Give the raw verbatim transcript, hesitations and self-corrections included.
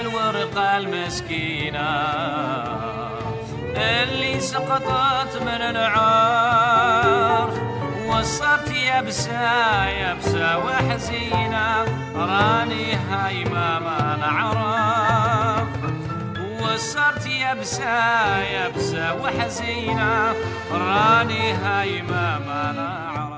الورقة المسكينة اللي سقطت من العرف، وصرت يبسة يبسة وحزينة، راني هايمة ما نعرف. وصرت يبسة يبسة وحزينة، راني هايمة ما نعرف.